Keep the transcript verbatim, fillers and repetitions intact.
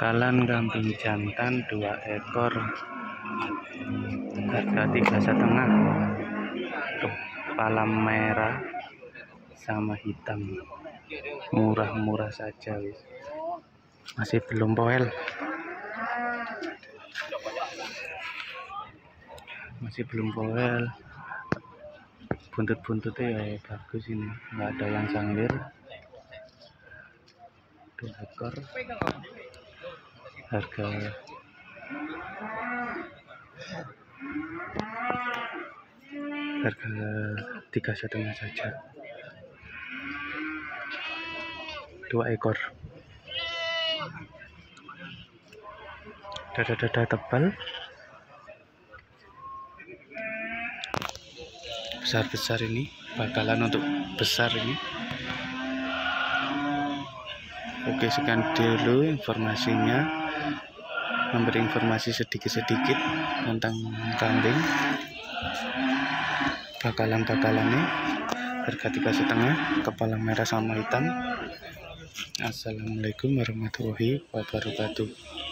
Bakalan kambing jantan dua ekor, harga tiga setengah, kepala merah sama hitam, murah-murah saja wis. Masih belum poel, masih belum poel. Buntut-buntutnya ya bagus ini, nggak ada yang sanglir. Dua ekor, harga harga tiga setengah saja. Dua ekor, dada-dada tebal, besar-besar ini, bakalan untuk besar ini. Oke, sekian dulu informasinya, memberi informasi sedikit-sedikit tentang kambing bakalan-bakalannya. Harga tiga setengah, kepala merah sama hitam. Assalamualaikum warahmatullahi wabarakatuh.